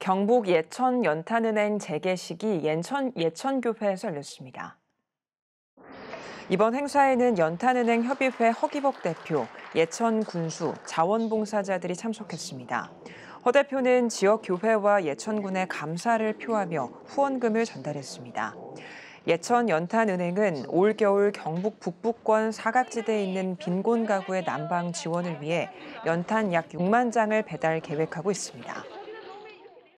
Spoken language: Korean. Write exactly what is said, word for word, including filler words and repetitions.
경북 예천 연탄은행 재개식이 예천, 예천교회에서 열렸습니다. 이번 행사에는 연탄은행 협의회 허기복 대표, 예천 군수, 자원봉사자들이 참석했습니다. 허 대표는 지역 교회와 예천군에 감사를 표하며 후원금을 전달했습니다. 예천 연탄은행은 올겨울 경북 북부권 사각지대에 있는 빈곤 가구의 난방 지원을 위해 연탄 약 육만 장을 배달 계획하고 있습니다.